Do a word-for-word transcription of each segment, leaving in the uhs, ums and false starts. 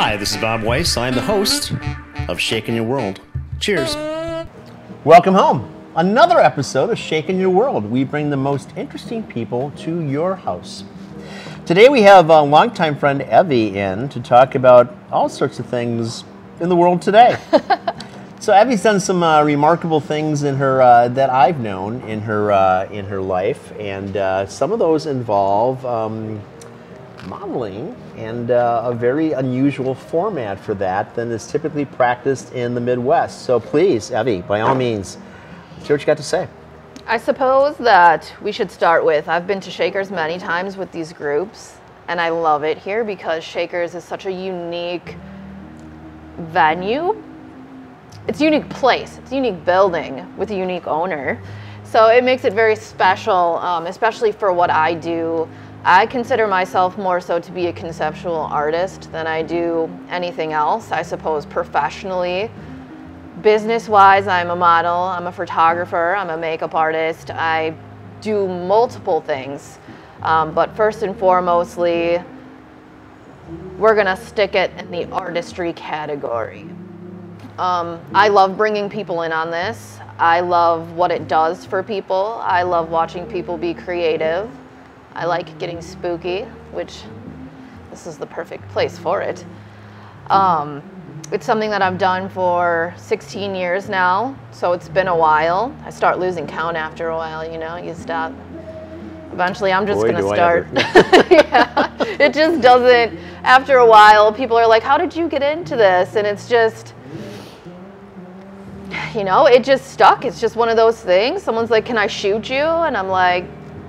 Hi, this is BobWeiss. I'm the host of Shaking Your World. Cheers. Welcome home. Another episode of Shaking Your World. We bring the most interesting people to your house. Today we have a longtime friend Evie in to talk about all sorts of things in the world today. So Evie's done some uh, remarkable things in her uh, that I've known in her uh, in her life, and uh, some of those involve um, modeling and uh, a very unusual format for that than is typically practiced in the Midwest. So please, Evie, by all means, see what you got to say. I suppose that we should start with, I've been to Shakers many times with these groups, and I love it here because Shakers is such a unique venue. It's a unique place, it's a unique building with a unique owner. So it makes it very special, um, especially for what I do. I consider myself more so to be a conceptual artist than I do anything else, I suppose professionally. Business-wise, I'm a model, I'm a photographer, I'm a makeup artist. I do multiple things, um, but first and foremostly, we're gonna stick it in the artistry category. Um, I love bringing people in on this. I love what it does for people. I love watching people be creative. I like getting spooky, which this is the perfect place for it. Um, it's something that I've done for sixteen years now, so it's been a while. I start losing count after a while, you know, you stop. Eventually I'm just Boy, gonna do start. Yeah, it just doesn't, after a while, people are like, how did you get into this? And it's just, you know, it just stuck. It's just one of those things. Someone's like, can I shoot you? And I'm like,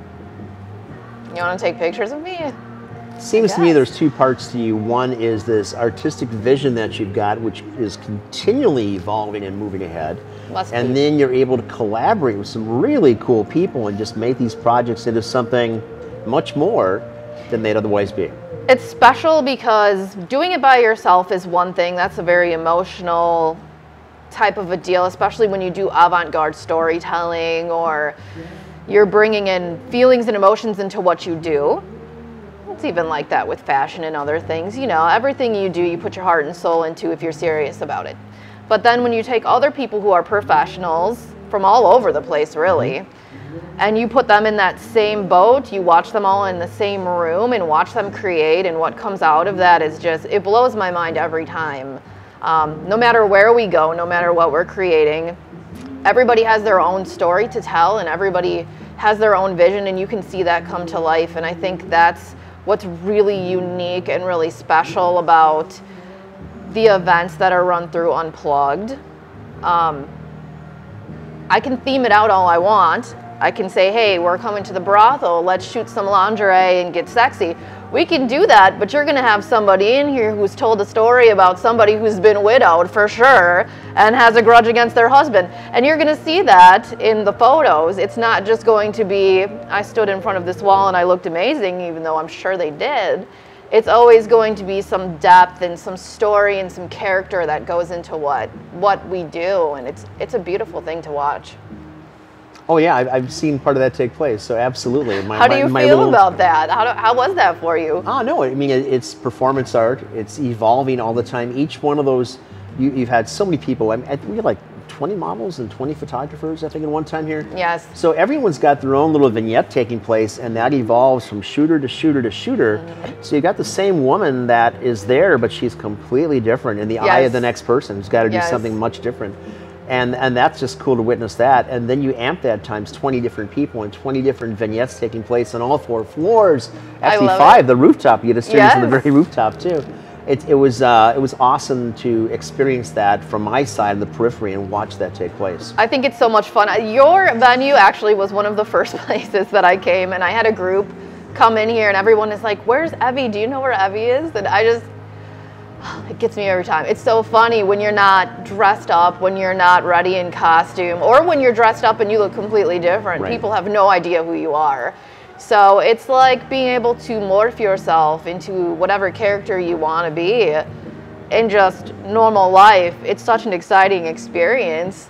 you want to take pictures of me? Seems to me there's two parts to you. One is this artistic vision that you've got, which is continually evolving and moving ahead. Must and be. then you're able to collaborate with some really cool people and just make these projects into something much more than they'd otherwise be. It's special because doing it by yourself is one thing. That's a very emotional type of a deal, especially when you do avant-garde storytelling or you're bringing in feelings and emotions into what you do. It's even like that with fashion and other things. You know, everything you do, you put your heart and soul into if you're serious about it. But then when you take other people who are professionals from all over the place, really, and you put them in that same boat, you watch them all in the same room and watch them create, and what comes out of that is just, it blows my mind every time. Um, no matter where we go, no matter what we're creating, everybody has their own story to tell and everybody has their own vision, and you can see that come to life. And I think that's what's really unique and really special about the events that are run through Unplugged. Um, I can theme it out all I want. I can say, hey, we're coming to the brothel, let's shoot some lingerie and get sexy. We can do that, but you're gonna have somebody in here who's told a story about somebody who's been widowed for sure and has a grudge against their husband. And you're gonna see that in the photos. It's not just going to be, I stood in front of this wall and I looked amazing, even though I'm sure they did. It's always going to be some depth and some story and some character that goes into what, what we do. And it's, it's a beautiful thing to watch. Oh yeah, I've, I've seen part of that take place, so absolutely. My, how do you my, my feel little, about that? How, do, how was that for you? Oh no, I mean, it, it's performance art. It's evolving all the time. Each one of those, you, you've had so many people. I mean, I think we had like twenty models and twenty photographers, I think, at one time here. Yes. So everyone's got their own little vignette taking place, and that evolves from shooter to shooter to shooter. Mm-hmm. So you got the same woman that is there, but she's completely different in the yes. eye of the next person who's got to do yes. something much different. And, and that's just cool to witness that. And then you amp that times twenty different people and twenty different vignettes taking place on all four floors. Actually five, it. the rooftop. You get a series yes. on the very rooftop too. It, it, was, uh, it was awesome to experience that from my side of the periphery and watch that take place. I think it's so much fun. Your venue actually was one of the first places that I came, and I had a group come in here and everyone is like, where's Evie? Do you know where Evie is? And I just, it gets me every time. It's so funny when you're not dressed up, when you're not ready in costume, or when you're dressed up and you look completely different. Right. People have no idea who you are. So it's like being able to morph yourself into whatever character you want to be in just normal life. It's such an exciting experience.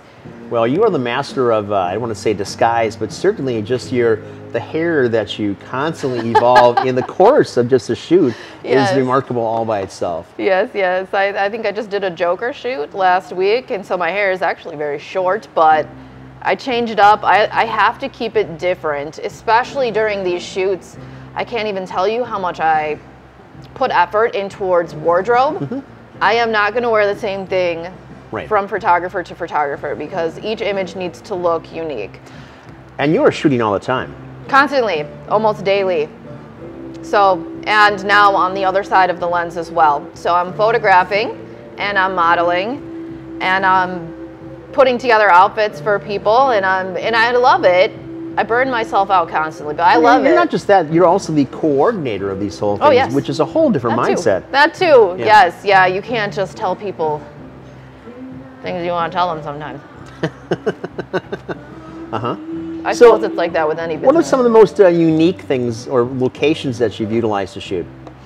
Well, you are the master of, uh, I don't want to say disguise, but certainly just your, the hair that you constantly evolve in the course of just a shoot Yes. is remarkable all by itself. Yes, yes. I, I think I just did a Joker shoot last week, and so my hair is actually very short, but I change it up. I, I have to keep it different, especially during these shoots. I can't even tell you how much I put effort in towards wardrobe. Mm-hmm. I am not going to wear the same thing right. from photographer to photographer because each image needs to look unique. And you are shooting all the time. Constantly, almost daily. So, and now on the other side of the lens as well. So I'm photographing and I'm modeling and I'm putting together outfits for people, and I'm and I love it. I burn myself out constantly, but I well, love you're it. You're not just that, you're also the coordinator of these whole things, oh, yes. which is a whole different that mindset. Too. That too, yeah. yes, yeah. You can't just tell people things you want to tell them sometimes. uh-huh. I so, suppose it's like that with any business. What are some of the most uh, unique things or locations that you've utilized to shoot?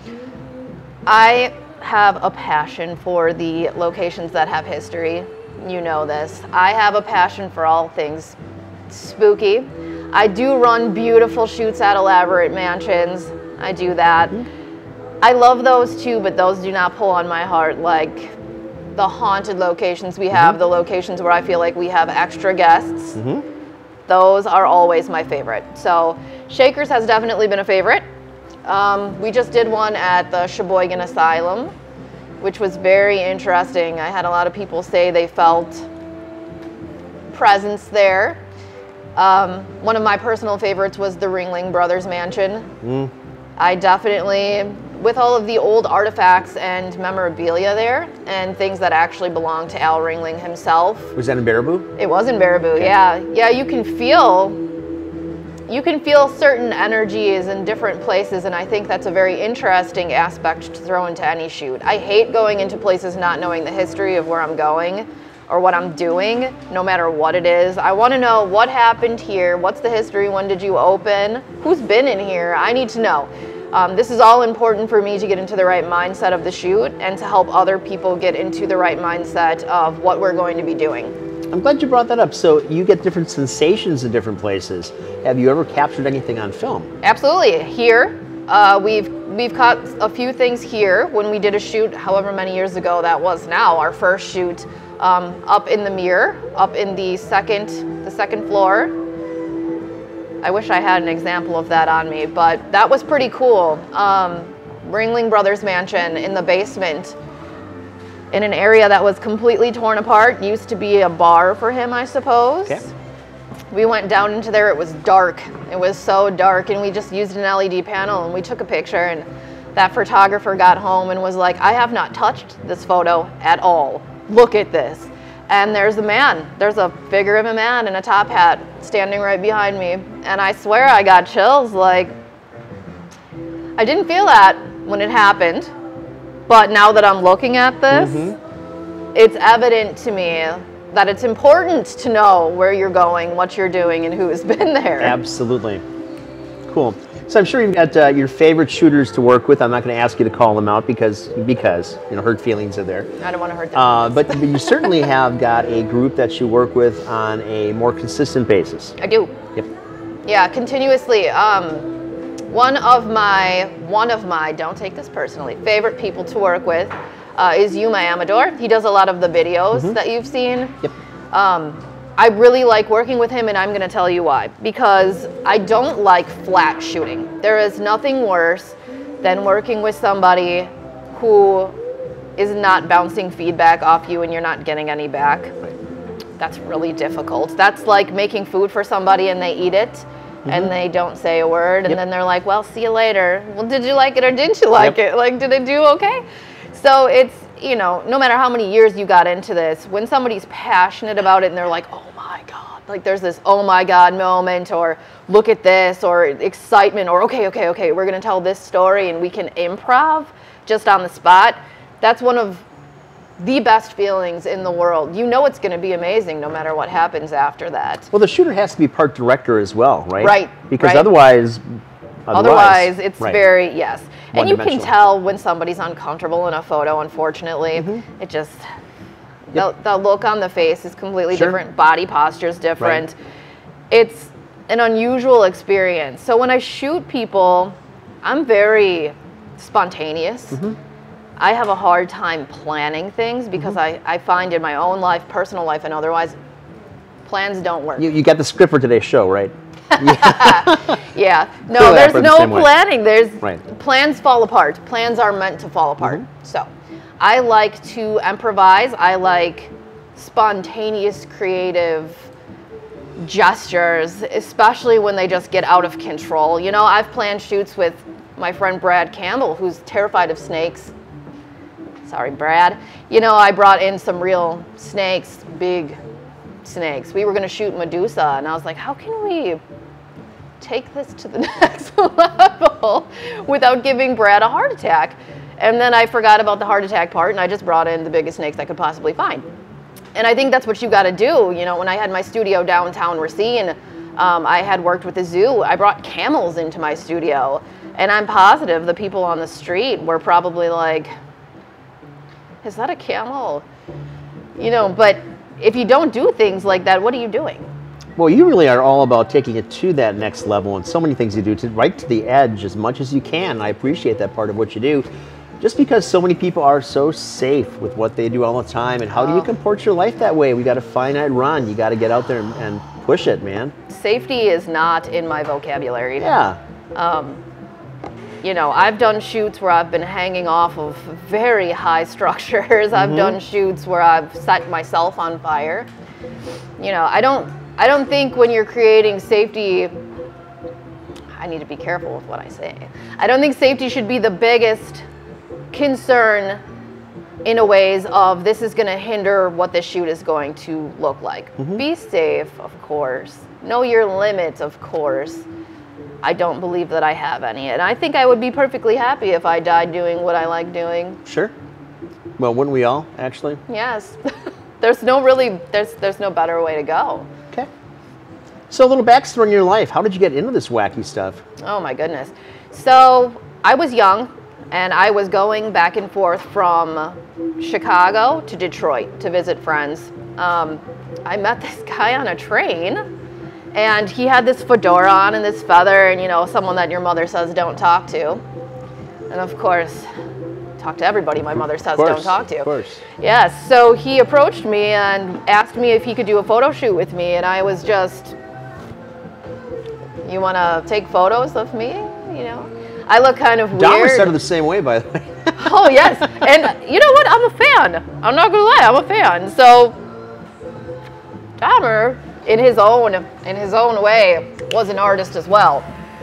I have a passion for the locations that have history. You know this. I have a passion for all things spooky. I do run beautiful shoots at elaborate mansions. I do that. Mm-hmm. I love those too, but those do not pull on my heart like the haunted locations we have, mm-hmm. the locations where I feel like we have extra guests. Mm-hmm. Those are always my favorite. So Shakers has definitely been a favorite. Um, we just did one at the Sheboygan Asylum, which was very interesting. I had a lot of people say they felt presence there. Um, one of my personal favorites was the Ringling Brothers Mansion. Mm. I definitely, with all of the old artifacts and memorabilia there, and things that actually belong to Al Ringling himself. Was that in Baraboo? It was in Baraboo, okay. yeah. Yeah, you can feel, you can feel certain energies in different places, and I think that's a very interesting aspect to throw into any shoot. I hate going into places not knowing the history of where I'm going or what I'm doing, no matter what it is. I want to know what happened here, what's the history, when did you open, who's been in here, I need to know. Um, this is all important for me to get into the right mindset of the shoot and to help other people get into the right mindset of what we're going to be doing. I'm glad you brought that up. So you get different sensations in different places. Have you ever captured anything on film? Absolutely. Here, uh, we've we've caught a few things here when we did a shoot however many years ago that was now, our first shoot. Um, up in the mirror, up in the second, the second floor. I wish I had an example of that on me, but that was pretty cool. Um, Ringling Brothers Mansion in the basement, in an area that was completely torn apart. Used to be a bar for him, I suppose. Okay. We went down into there. It was dark. It was so dark, and we just used an L E D panel, and we took a picture. And that photographer got home and was like, "I have not touched this photo at all. Look at this." And there's a man, there's a figure of a man in a top hat standing right behind me. And I swear I got chills. Like, I didn't feel that when it happened, but now that I'm looking at this, mm-hmm. it's evident to me that it's important to know where you're going, what you're doing, and who's been there. Absolutely. Cool. So I'm sure you've got uh, your favorite shooters to work with. I'm not going to ask you to call them out because, because you know, hurt feelings are there. I don't want to hurt them. Uh, but, but you certainly have got a group that you work with on a more consistent basis. I do. Yep. Yeah, continuously. Um, one of my, one of my, don't take this personally, favorite people to work with uh, is Yuma Amador. He does a lot of the videos mm-hmm. that you've seen. Yep. Um, I really like working with him, and I'm going to tell you why. Because I don't like flat shooting. There is nothing worse than working with somebody who is not bouncing feedback off you and you're not getting any back. That's really difficult. That's like making food for somebody and they eat it mm-hmm. and they don't say a word, and yep. then they're like, well, see you later. Well, did you like it or didn't you like yep. it? Like, did it do okay? So it's, you know, no matter how many years you got into this, when somebody's passionate about it and they're like, oh my God, like there's this oh my God moment, or look at this, or excitement, or okay, okay, okay, we're gonna tell this story and we can improv just on the spot. That's one of the best feelings in the world. You know it's gonna be amazing no matter what happens after that. Well, the shooter has to be part director as well, right? Right. Because right. otherwise, Otherwise, it's right. very, yes. And you can tell when somebody's uncomfortable in a photo, unfortunately. Mm-hmm. It just, Yep. The, the look on the face is completely Sure. different. Body posture is different. Right. It's an unusual experience. So when I shoot people, I'm very spontaneous. Mm-hmm. I have a hard time planning things because Mm-hmm. I, I find in my own life, personal life, and otherwise, plans don't work. You, you got the script for today's show, right? Yeah. No, Clearly I there's feel the no same way. planning. There's Right. plans fall apart. Plans are meant to fall apart. Mm-hmm. So I like to improvise. I like spontaneous, creative gestures, especially when they just get out of control. You know, I've planned shoots with my friend Brad Campbell, who's terrified of snakes. Sorry, Brad. You know, I brought in some real snakes, big snakes. We were going to shoot Medusa, and I was like, how can we take this to the next level without giving Brad a heart attack? And then I forgot about the heart attack part, and I just brought in the biggest snakes I could possibly find. And I think that's what you got to do. You know, when I had my studio downtown Racine, um, I had worked with a zoo. I brought camels into my studio, and I'm positive the people on the street were probably like, is that a camel? You know, but if you don't do things like that, what are you doing? Well, you really are all about taking it to that next level, and so many things you do, to right to the edge as much as you can. I appreciate that part of what you do. Just because so many people are so safe with what they do all the time, and how do you comport your life that way? We got a finite run. You got to get out there and, and push it, man. Safety is not in my vocabulary. Yeah. Um, you know, I've done shoots where I've been hanging off of very high structures. I've Mm-hmm. done shoots where I've set myself on fire. You know, I don't, I don't think when you're creating safety, I need to be careful with what I say. I don't think safety should be the biggest concern in a ways of this is going to hinder what this shoot is going to look like. Mm-hmm. Be safe, of course. Know your limits, of course. I don't believe that I have any, and I think I would be perfectly happy if I died doing what I like doing. Sure. Well, wouldn't we all, actually? Yes. There's no really, there's there's no better way to go. Okay. So a little backstory in your life. How did you get into this wacky stuff? Oh my goodness. So I was young, and I was going back and forth from Chicago to Detroit to visit friends. Um, I met this guy on a train, and he had this fedora on and this feather, and you know, someone that your mother says don't talk to. And of course, talk to everybody my mother says Of course, don't talk to. Of course. Yes, so he approached me and asked me if he could do a photo shoot with me, and I was just, you want to take photos of me? You know, I look kind of weird. Don was started the same way, by the way. Oh yes, and you know what? I'm a fan. I'm not gonna lie, I'm a fan. So Dahmer, in his own in his own way, was an artist as well.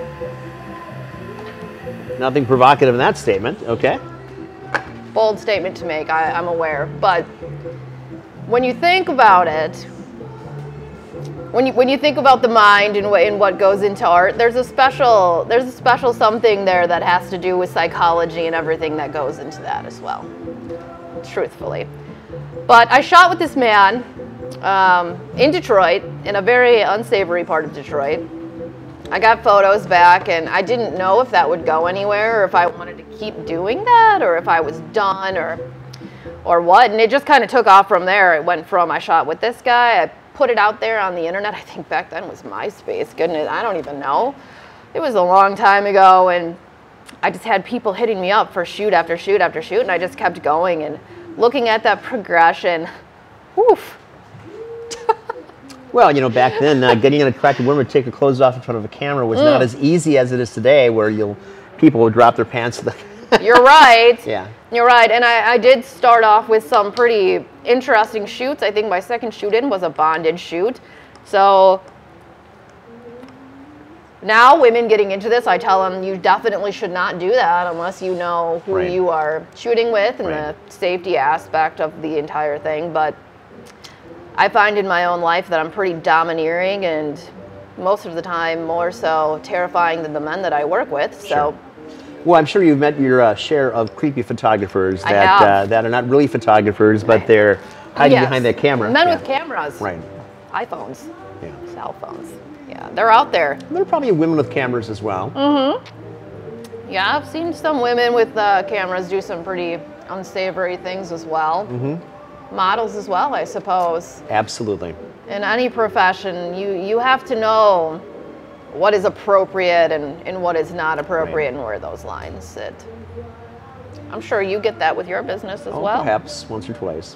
Nothing provocative in that statement. Okay. Bold statement to make, I, I'm aware. But when you think about it, when you when you think about the mind and what and what goes into art, there's a special there's a special something there that has to do with psychology and everything that goes into that as well. Truthfully, but I shot with this man um, in Detroit, in a very unsavory part of Detroit. I got photos back, and I didn't know if that would go anywhere, or if I wanted to keep doing that, or if I was done, or or what. And it just kind of took off from there. It went from I shot with this guy, I put it out there on the internet. I think back then was MySpace. Goodness, I don't even know. It was a long time ago, and I just had people hitting me up for shoot after shoot after shoot, and I just kept going and looking at that progression. Woof. Well, you know, back then, uh, getting an attractive woman to take her clothes off in front of a camera was mm. not as easy as it is today, where you'll people will drop their pants to the You're right. Yeah. You're right. And I, I did start off with some pretty interesting shoots. I think my second shoot in was a bondage shoot. So now women getting into this, I tell them you definitely should not do that unless you know who right. you are shooting with and right. the safety aspect of the entire thing. But I find in my own life that I'm pretty domineering, and most of the time more so terrifying than the men that I work with. So. Sure. Well, I'm sure you've met your uh, share of creepy photographers that I have. Uh, that are not really photographers, but they're hiding yes. behind that camera. Men yeah. with cameras. Right. iPhones. Yeah. Cell phones. Yeah, they're out there. There are probably women with cameras as well. Mm-hmm. Yeah, I've seen some women with uh, cameras do some pretty unsavory things as well. Mm-hmm. models as well, I suppose. Absolutely. In any profession, you, you have to know what is appropriate and, and what is not appropriate, right, and where those lines sit. I'm sure you get that with your business as oh, well. Perhaps once or twice.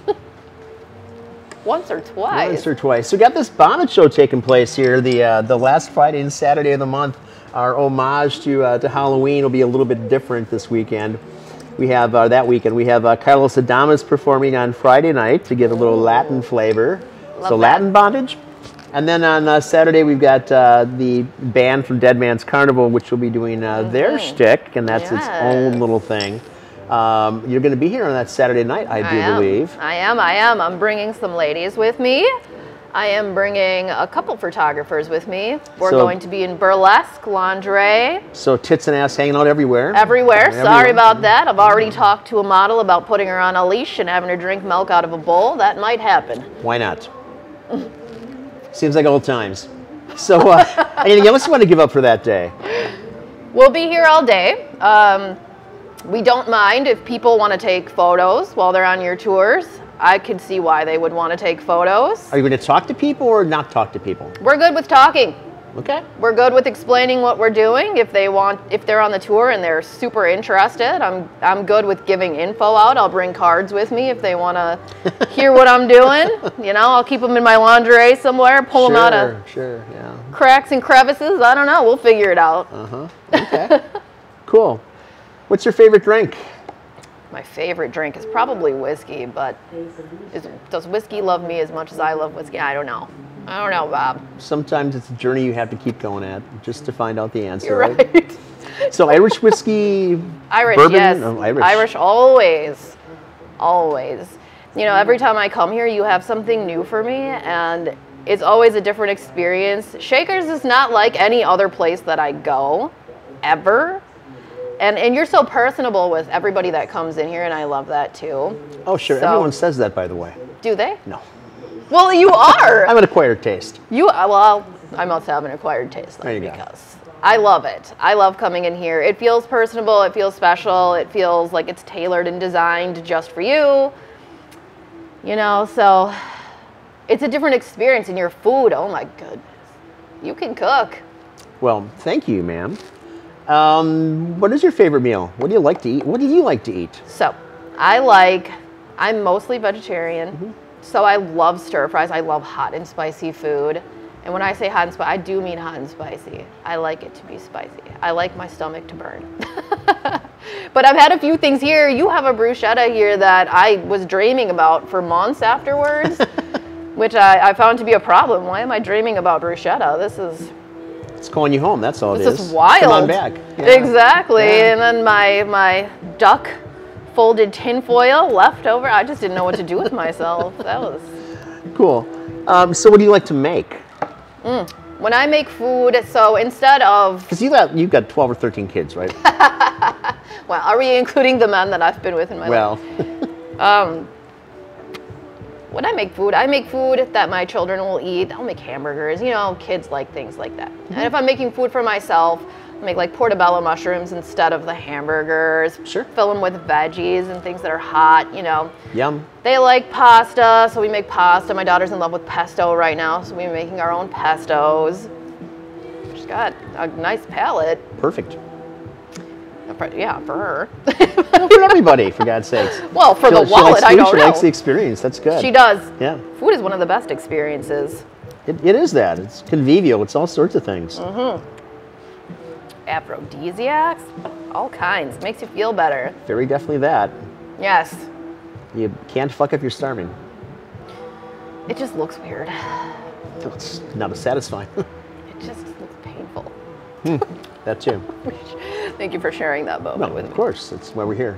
Once or twice? Once or twice. So we got this bonnet show taking place here, the uh, the last Friday and Saturday of the month. Our homage to, uh, to Halloween will be a little bit different this weekend. We have, uh, that weekend, we have uh, Carlos Adamas performing on Friday night to give a little Latin flavor. Love so that. Latin bondage. And then on uh, Saturday, we've got uh, the band from Dead Man's Carnival, which will be doing uh, mm-hmm. their shtick, and that's yes. its own little thing. Um, you're going to be here on that Saturday night, I, I do am. believe. I am, I am. I'm bringing some ladies with me. I am bringing a couple photographers with me. We're so, going to be in burlesque, lingerie. So tits and ass hanging out everywhere. Everywhere. everywhere. Sorry about that. I've already talked to a model about putting her on a leash and having her drink milk out of a bowl. That might happen. Why not? Seems like old times. So uh, anything else you want to give up for that day? We'll be here all day. Um, we don't mind if people want to take photos while they're on your tours. I could see why they would want to take photos. Are you going to talk to people or not talk to people? We're good with talking. Okay. We're good with explaining what we're doing. If they want, if they're on the tour and they're super interested, I'm I'm good with giving info out. I'll bring cards with me if they want to hear what I'm doing. You know, I'll keep them in my lingerie somewhere, pull sure, them out of sure, yeah. cracks and crevices. I don't know. We'll figure it out. Uh-huh. Okay. Cool. What's your favorite drink? My favorite drink is probably whiskey, but is, does whiskey love me as much as I love whiskey? I don't know. I don't know, Bob. Sometimes it's a journey you have to keep going at just to find out the answer. You're right. right? So Irish whiskey, Irish, bourbon? yes. Oh, Irish. Irish, always. Always. You know, every time I come here, you have something new for me, and it's always a different experience. Shakers is not like any other place that I go, ever. And and you're so personable with everybody that comes in here, and I love that too. Oh, sure. So, everyone says that, by the way. Do they? No. Well, you are. I'm an acquired taste. You well, I must have an acquired taste then, because go. I love it. I love coming in here. It feels personable. It feels special. It feels like it's tailored and designed just for you. You know, so it's a different experience. And your food, oh my goodness, you can cook. Well, thank you, ma'am. Um, what is your favorite meal? What do you like to eat? What do you like to eat? So, I like, I'm mostly vegetarian, mm-hmm. so I love stir fries. I love hot and spicy food. And when I say hot and spicy, I do mean hot and spicy. I like it to be spicy. I like my stomach to burn. But I've had a few things here. You have a bruschetta here that I was dreaming about for months afterwards, which I, I found to be a problem. Why am I dreaming about bruschetta? This is... It's calling you home, that's all this it is. This is wild. Come on back. Yeah. Exactly. Yeah. And then my my duck folded tinfoil left over. I just didn't know what to do with myself. That was... Cool. Um, so what do you like to make? Mm. When I make food, so instead of... Because you got, you've got twelve or thirteen kids, right? Well, are we including the men that I've been with in my well. life? Well. um, when I make food, I make food that my children will eat. I'll make hamburgers. You know, kids like things like that. Mm-hmm. And if I'm making food for myself, I make like portobello mushrooms instead of the hamburgers. Sure. Fill them with veggies and things that are hot, you know. Yum. They like pasta, so we make pasta. My daughter's in love with pesto right now, so we're making our own pestos. She's got a nice palate. Perfect. Yeah, for her. Well, for everybody, for God's sakes. Well, for she, the she wallet, likes I food, don't she know. She likes the experience. That's good. She does. Yeah. Food is one of the best experiences. It, it is that. It's convivial. It's all sorts of things. Mm-hmm. Aphrodisiacs, all kinds. Makes you feel better. Very definitely that. Yes. You can't fuck if you're starving. It just looks weird. It's not as satisfying. It just looks painful. Hmm. That too. Thank you for sharing that moment no, with me. Of course, that's why we're here.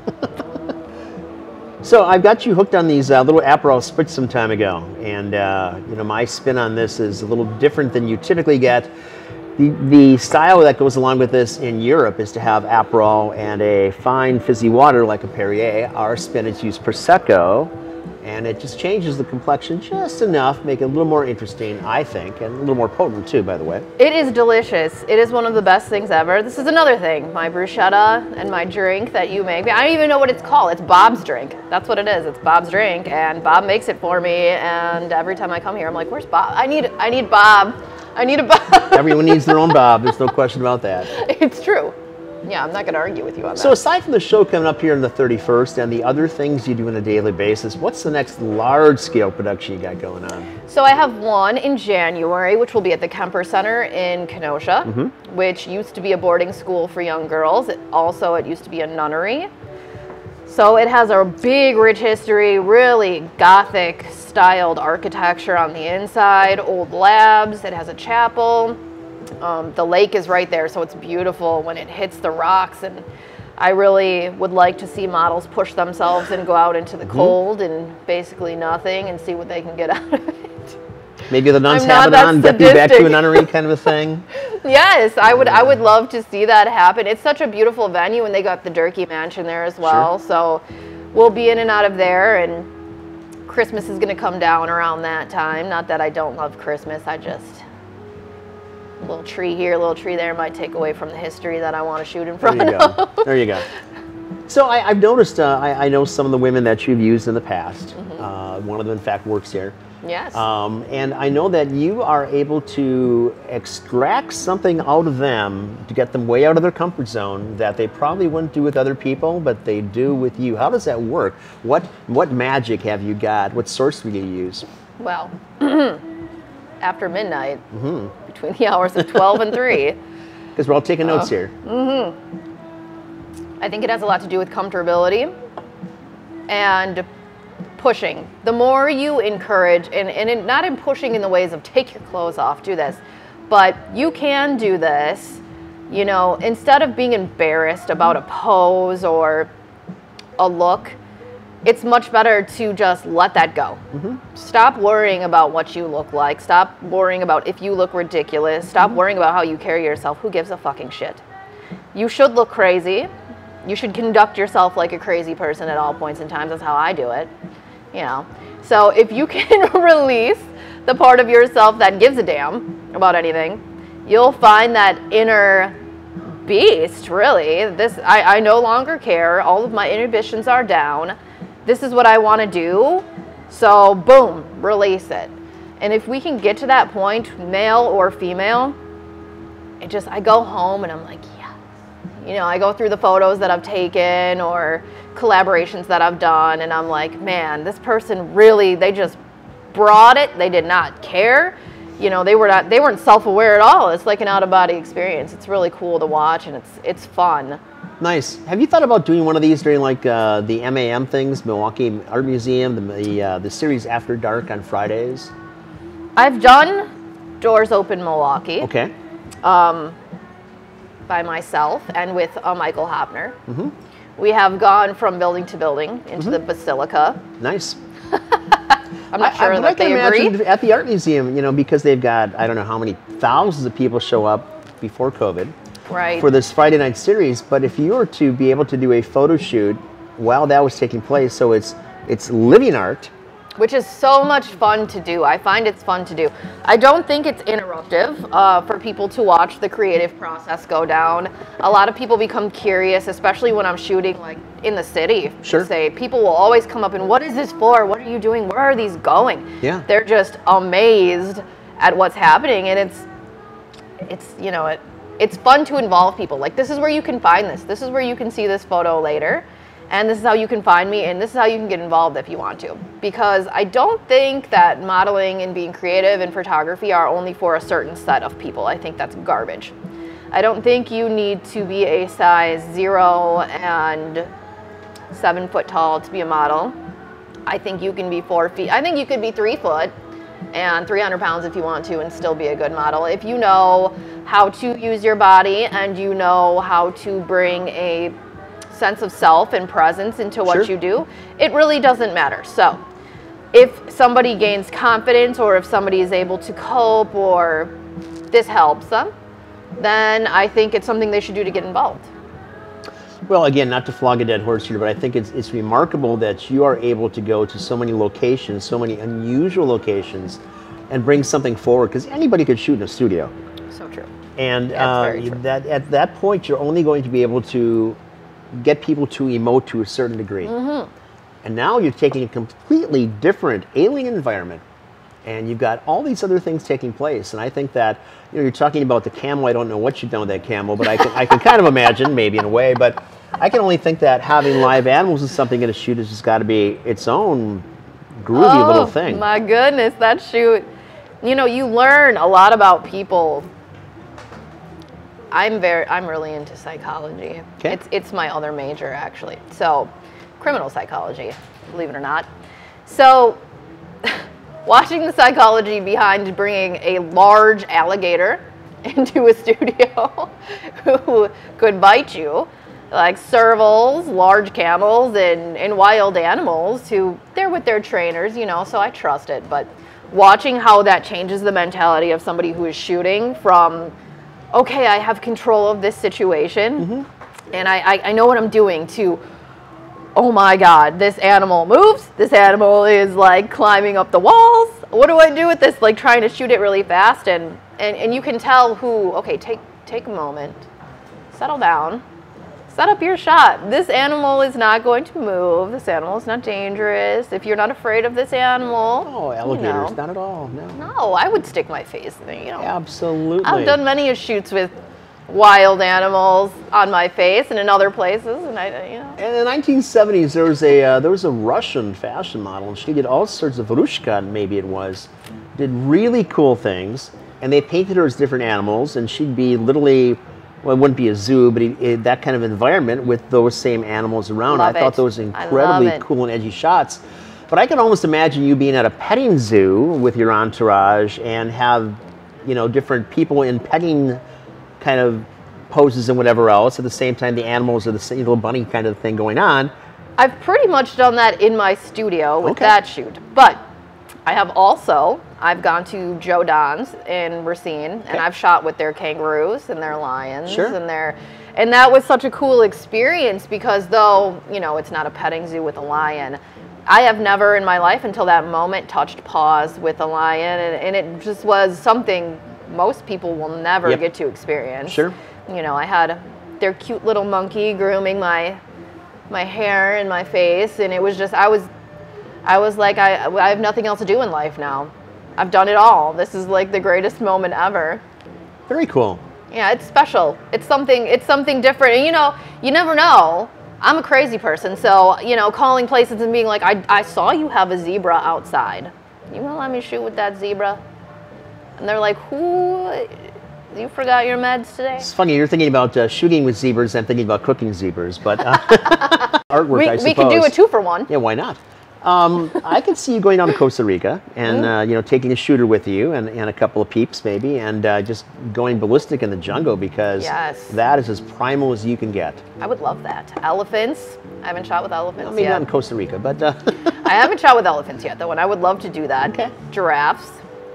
So I've got you hooked on these uh, little Aperol Spritz some time ago, and uh, you know, my spin on this is a little different than you typically get. The, the style that goes along with this in Europe is to have Aperol and a fine fizzy water like a Perrier. Our spin is used Prosecco And it just changes the complexion just enough, make it a little more interesting, I think, and a little more potent too, by the way. It is delicious. It is one of the best things ever. This is another thing, my bruschetta and my drink that you make. I don't even know what it's called. It's Bob's drink. That's what it is. It's Bob's drink, and Bob makes it for me. And every time I come here, I'm like, "Where's Bob? I need, I need Bob. I need a Bob." Everyone needs their own Bob. There's no question about that. It's true. Yeah, I'm not going to argue with you on that. So aside from the show coming up here on the thirty-first and the other things you do on a daily basis, what's the next large-scale production you got going on? So I have one in January, which will be at the Kemper Center in Kenosha, mm-hmm. which used to be a boarding school for young girls. It, also, it used to be a nunnery. So it has a big, rich history, really Gothic-styled architecture on the inside, old labs. It has a chapel. Um, the lake is right there, so it's beautiful when it hits the rocks, and I really would like to see models push themselves and go out into the mm-hmm. cold and basically nothing and see what they can get out of it. Maybe the nuns I'm have it on, get you back to a nunnery kind of a thing. Yes, I would I would love to see that happen. It's such a beautiful venue, and they got the Durkee Mansion there as well, sure. So we'll be in and out of there, and Christmas is going to come down around that time. Not that I don't love Christmas, I just... a little tree here, a little tree there might take away from the history that I want to shoot in front there you of. Go. There you go. So I, I've noticed, uh, I, I know some of the women that you've used in the past. Mm-hmm. uh, one of them, in fact, works here. Yes. Um, and I know that you are able to extract something out of them to get them way out of their comfort zone that they probably wouldn't do with other people, but they do with you. How does that work? What, what magic have you got? What source do you use? Well, after midnight, mm-hmm. between the hours of twelve and three. Because we're all taking notes uh, here. Mm-hmm. I think it has a lot to do with comfortability and pushing. The more you encourage, and, and in, not in pushing in the ways of take your clothes off, do this, but you can do this, you know, instead of being embarrassed about a pose or a look, it's much better to just let that go. Mm-hmm. Stop worrying about what you look like. Stop worrying about if you look ridiculous. Stop mm-hmm. worrying about how you carry yourself. Who gives a fucking shit? You should look crazy. You should conduct yourself like a crazy person at all points in time. That's how I do it. You know. So if you can release the part of yourself that gives a damn about anything, you'll find that inner beast, really. This I, I no longer care. All of my inhibitions are down. This is what I want to do, so boom, release it. And if we can get to that point, male or female, it just, I go home and I'm like, yes. You know, I go through the photos that I've taken or collaborations that I've done, and I'm like, man, this person really, they just brought it. They did not care. You know, they were not, they weren't self-aware at all. It's like an out-of-body experience. It's really cool to watch, and it's it's fun. Nice. Have you thought about doing one of these during like uh, the M A M things, Milwaukee Art Museum, the the, uh, the series After Dark on Fridays? I've done Doors Open Milwaukee. Okay. Um, by myself and with uh, Michael Hopner. Mm-hmm. We have gone from building to building into mm-hmm. the Basilica. Nice. I'm not I, sure I, that I can they imagine agree. At the art museum, you know, because they've got, I don't know how many thousands of people show up before COVID. Right. For this Friday night series, but if you were to be able to do a photo shoot while that was taking place, so it's it's living art. Which is so much fun to do. I find it's fun to do. I don't think it's interruptive uh, for people to watch the creative process go down. A lot of people become curious, especially when I'm shooting like in the city. Sure. Say, people will always come up and, what is this for? What are you doing? Where are these going? Yeah. They're just amazed at what's happening, and it's, it's you know, it, it's fun to involve people. Like, this is where you can find this. This is where you can see this photo later. And this is how you can find me, and this is how you can get involved if you want to. Because I don't think that modeling and being creative and photography are only for a certain set of people. I think that's garbage. I don't think you need to be a size zero and seven foot tall to be a model. I think you can be four feet. I think you could be three foot and three hundred pounds if you want to and still be a good model. If you know how to use your body and you know how to bring a sense of self and presence into what Sure. you do, it really doesn't matter. So if somebody gains confidence, or if somebody is able to cope, or this helps them, then I think it's something they should do to get involved. Well, again, not to flog a dead horse here, but I think it's, it's remarkable that you are able to go to so many locations, so many unusual locations, and bring something forward, because anybody could shoot in a studio. So true. And Yeah, uh, it's very true. that at that point, you're only going to be able to get people to emote to a certain degree. Mm-hmm. And now you're taking a completely different alien environment, and you've got all these other things taking place. And I think that, you know, you're talking about the camel. I don't know what you've done with that camel, but I can, I can kind of imagine, maybe in a way, but I can only think that having live animals is something in a shoot has just got to be its own groovy oh, little thing. My goodness, that shoot. You know, you learn a lot about people. I'm very, I'm really into psychology. Okay. It's, it's my other major, actually. So, criminal psychology, believe it or not. So, watching the psychology behind bringing a large alligator into a studio who could bite you, like servals, large camels, and, and wild animals who, they're with their trainers, you know, so I trust it. But watching how that changes the mentality of somebody who is shooting from, okay, I have control of this situation, mm-hmm. and I, I, I know what I'm doing, to, oh my God, this animal moves, this animal is like climbing up the walls, what do I do with this? Like trying to shoot it really fast, and, and, and you can tell who, okay, take, take a moment, settle down, set up your shot. This animal is not going to move. This animal is not dangerous. If you're not afraid of this animal, Oh, alligators, you know, not at all, no. no, I would stick my face in there, you know. Absolutely. I've done many a shoots with wild animals on my face and in other places, and I, you know. And in the nineteen seventies, there was a uh, there was a Russian fashion model, and she did all sorts of Rushka, maybe it was, did really cool things, and they painted her as different animals, and she'd be literally, well, it wouldn't be a zoo, but it, it, that kind of environment with those same animals around. Love I thought it. those I incredibly love it. cool and edgy shots. But I can almost imagine you being at a petting zoo with your entourage and have, you know, different people in petting kind of poses and whatever else. At the same time, the animals are the same little bunny kind of thing going on. I've pretty much done that in my studio with Okay. that shoot. But I have also, I've gone to Joe Don's in Racine, Okay. and I've shot with their kangaroos and their lions. Sure. And their, and that was such a cool experience, because though, you know, it's not a petting zoo with a lion, I have never in my life until that moment touched paws with a lion, and, and it just was something most people will never Yep. get to experience. Sure. You know, I had their cute little monkey grooming my my hair and my face, and it was just, I was I was like, I, I have nothing else to do in life now. I've done it all. This is like the greatest moment ever. Very cool. Yeah, it's special. It's something it's something different. And you know, you never know. I'm a crazy person, so, you know, calling places and being like, I, I saw you have a zebra outside. You want to let me shoot with that zebra? And they're like, who? You forgot your meds today? It's funny, you're thinking about uh, shooting with zebras, I'm thinking about cooking zebras, but uh, artwork, We, I suppose. we could do a two for one. Yeah, why not? Um, I could see you going down to Costa Rica and, Mm. uh, you know, taking a shooter with you and, and a couple of peeps maybe, and uh, just going ballistic in the jungle, because Yes. that is as primal as you can get. I would love that. Elephants. I haven't shot with elephants I mean, yet. not in Costa Rica, but... Uh, I haven't shot with elephants yet, though, and I would love to do that. Okay. Giraffes.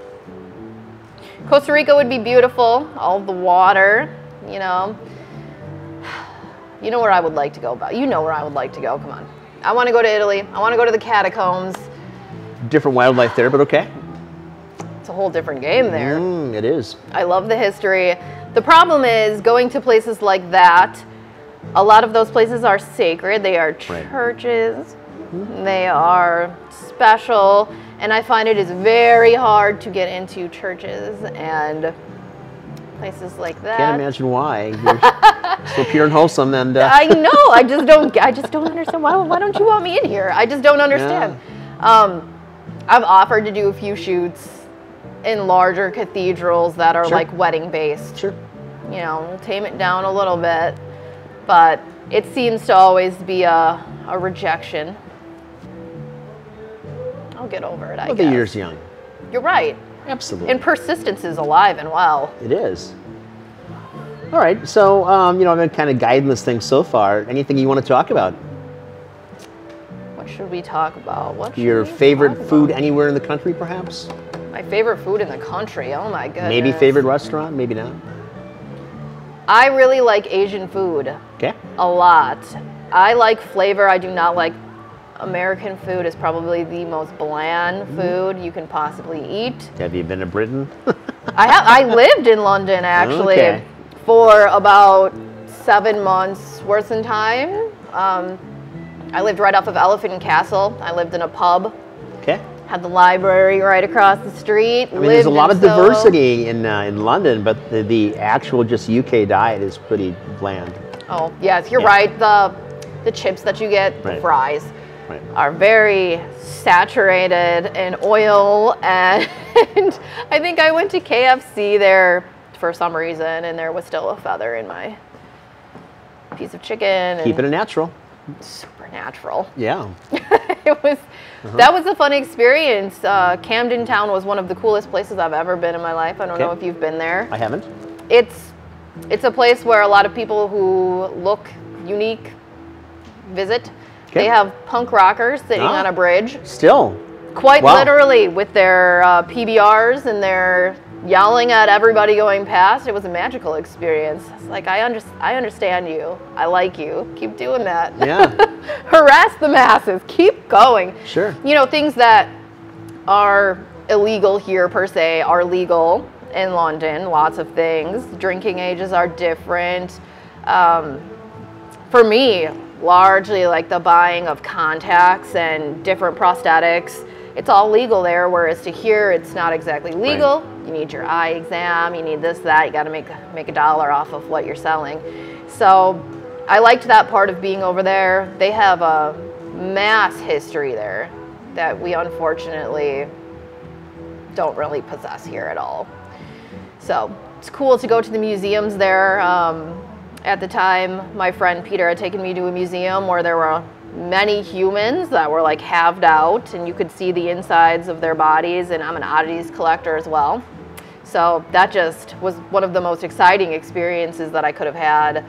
Costa Rica would be beautiful. All the water, you know. You know where I would like to go, but you know where I would like to go. Come on. I want to go to Italy. I want to go to the catacombs. different wildlife there, but okay. It's a whole different game there. Mm, it is. I love the history. The problem is going to places like that, a lot of those places are sacred. They are Right. churches. They are special. And I find it is very hard to get into churches and places like that. Can't imagine why. You're so pure and wholesome, and uh, I know. I just don't. I just don't understand. Why? Why don't you want me in here? I just don't understand. Um, I've offered to do a few shoots in larger cathedrals that are Sure. like wedding based. sure. You know, we'll tame it down a little bit, but it seems to always be a a rejection. I'll get over it. I Well, guess. the year's young. You're right. Absolutely. And persistence is alive and well. It is. All right, so, um, you know, I've been kind of guiding this thing so far. Anything you want to talk about? What should we talk about? What should Your we favorite talk food about? anywhere in the country, perhaps? My favorite food in the country. Oh my goodness. Maybe favorite restaurant, maybe not. I really like Asian food. Okay. A lot. I like flavor. I do not like American food. Is probably the most bland food you can possibly eat. Have you been to Britain? I have. I lived in London actually Okay. for about seven months worth of time. Um, I lived right off of Elephant and Castle. I lived in a pub. Okay. Had the library right across the street. I mean, there's a lot of diversity in uh, in London, but the, the actual just U K diet is pretty bland. Oh, yes, you're Yeah. right. The the chips that you get, Right. the fries, Right. are very saturated in oil. And I think I went to K F C there for some reason, and there was still a feather in my piece of chicken. And Keeping it natural. super natural. Yeah. It was, Uh-huh. that was a fun experience. Uh, Camden Town was one of the coolest places I've ever been in my life. I don't Okay. know if you've been there. I haven't. It's, it's a place where a lot of people who look unique visit. Okay. They have punk rockers sitting Ah. on a bridge, Still. quite Wow. literally, with their uh, P B Rs, and they're yelling at everybody going past. It was a magical experience. It's like, I, under- I understand you. I like you. Keep doing that. Yeah. Harass the masses. Keep going. Sure. You know, things that are illegal here per se are legal in London. Lots of things. Drinking ages are different. Um, for me, largely like the buying of contacts and different prosthetics, it's all legal there, whereas to here it's not exactly legal. Right. You need your eye exam, you need this, that, you gotta make, make a dollar off of what you're selling. So I liked that part of being over there. They have a mass history there that we unfortunately don't really possess here at all. So it's cool to go to the museums there. Um, at the time, my friend Peter had taken me to a museum where there were many humans that were like halved out, and you could see the insides of their bodies, and I'm an oddities collector as well. So that just was one of the most exciting experiences that I could have had.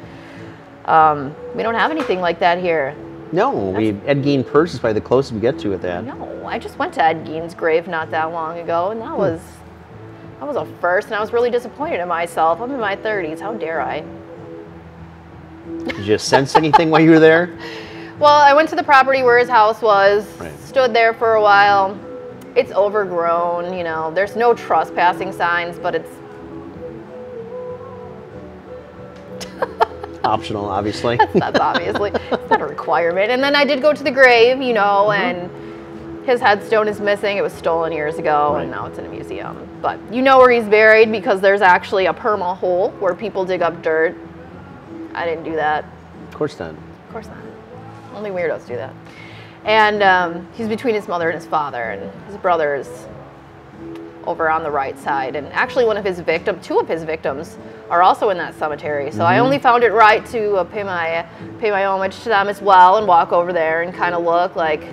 Um, we don't have anything like that here. No, we Ed Gein Purse is probably the closest we get to with that. No, I just went to Ed Gein's grave not that long ago, and that was that was a first, and I was really disappointed in myself. I'm in my thirties. How dare I? Did you sense anything while you were there? Well, I went to the property where his house was, Right. stood there for a while. It's overgrown, you know. There's no trespassing signs, but it's Optional, obviously. that's obviously it's not a requirement. And then I did go to the grave, you know, Mm-hmm. and his headstone is missing. It was stolen years ago, Right. and now it's in a museum. But you know where he's buried because there's actually a perma hole where people dig up dirt. I didn't do that. Of course not. Of course not. Only weirdos do that. And um, he's between his mother and his father, and his brother's over on the right side. And actually one of his victims, two of his victims are also in that cemetery. So Mm-hmm. I only found it right to uh, pay my pay my homage to them as well and walk over there and kind of look like,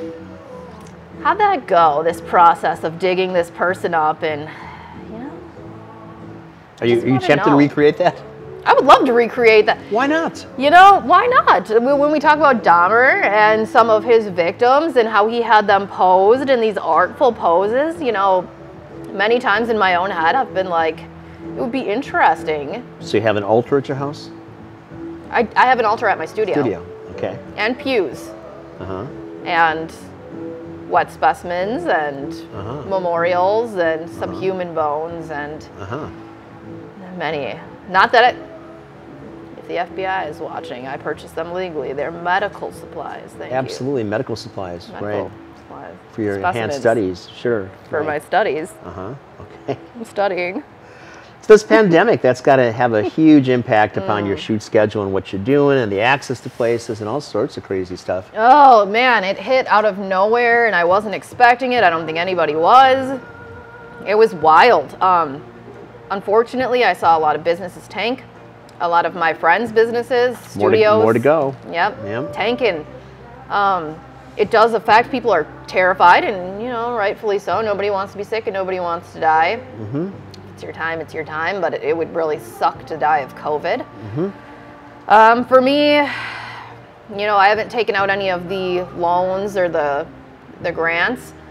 how'd that go, this process of digging this person up? And, you know, Are you, Just are you wanna tempted to know. recreate that? I would love to recreate that. Why not? You know, why not? When when we talk about Dahmer and some of his victims and how he had them posed in these artful poses, you know, many times in my own head I've been like, it would be interesting. So you have an altar at your house? I, I have an altar at my studio. Studio. Okay. And pews. Uh-huh. And wet specimens and Uh-huh. memorials and some Uh-huh. human bones and Uh-huh. many. Not that it, if the F B I is watching, I purchased them legally. They're medical supplies. Thank you. Absolutely, medical supplies, Medical right? supplies. For your Specimens enhanced studies, sure. For my right. studies. Uh-huh, okay. I'm studying. So this pandemic, that's got to have a huge impact upon Mm. your shoot schedule and what you're doing and the access to places and all sorts of crazy stuff. Oh man, it hit out of nowhere and I wasn't expecting it. I don't think anybody was. It was wild. Um, unfortunately, I saw a lot of businesses tank. A lot of my friends' businesses, More to, studios. more to go. Yep. Yep. Tanking. Um, it does affect people are terrified, and you know, rightfully so. Nobody wants to be sick, and nobody wants to die. Mm-hmm. It's your time. It's your time. But it, it would really suck to die of COVID. Mm-hmm. Um, for me, you know, I haven't taken out any of the loans or the the grants.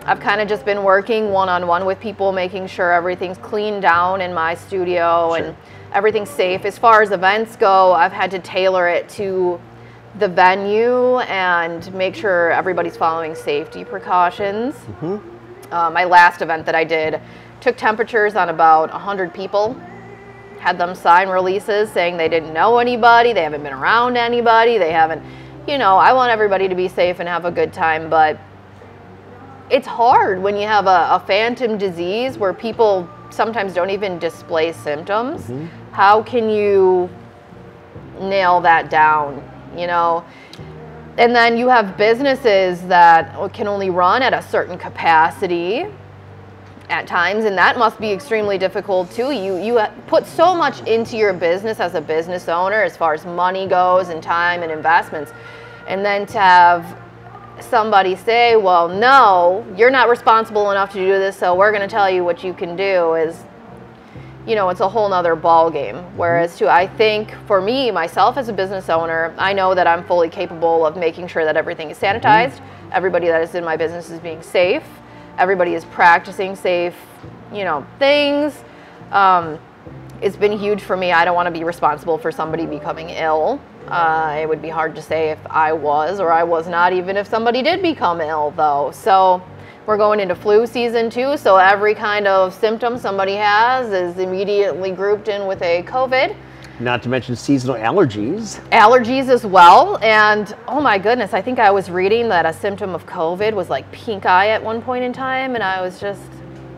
I've kind of just been working one-on-one with people, making sure everything's cleaned down in my studio Sure. and everything's safe. As far as events go, I've had to tailor it to the venue and make sure everybody's following safety precautions. Mm-hmm. uh, my last event that I did took temperatures on about one hundred people, had them sign releases saying they didn't know anybody, they haven't been around anybody, they haven't, you know, I want everybody to be safe and have a good time, but it's hard when you have a, a phantom disease where people sometimes don't even display symptoms. Mm-hmm. How can you nail that down, you know? And then you have businesses that can only run at a certain capacity at times, and that must be extremely difficult too. You you put so much into your business as a business owner as far as money goes and time and investments, and then to have somebody say, well, no, you're not responsible enough to do this, so we're going to tell you what you can do, is, you know, it's a whole nother ball game. Whereas too, I think for me, myself as a business owner, I know that I'm fully capable of making sure that everything is sanitized, mm-hmm. everybody that is in my business is being safe, everybody is practicing safe, you know, things. Um, it's been huge for me. I don't want to be responsible for somebody becoming ill. Uh, it would be hard to say if I was or I was not, even if somebody did become ill though. So we're going into flu season too, so every kind of symptom somebody has is immediately grouped in with a COVID. Not to mention seasonal allergies. Allergies as well, and oh my goodness, I think I was reading that a symptom of COVID was like pink eye at one point in time, and I was just,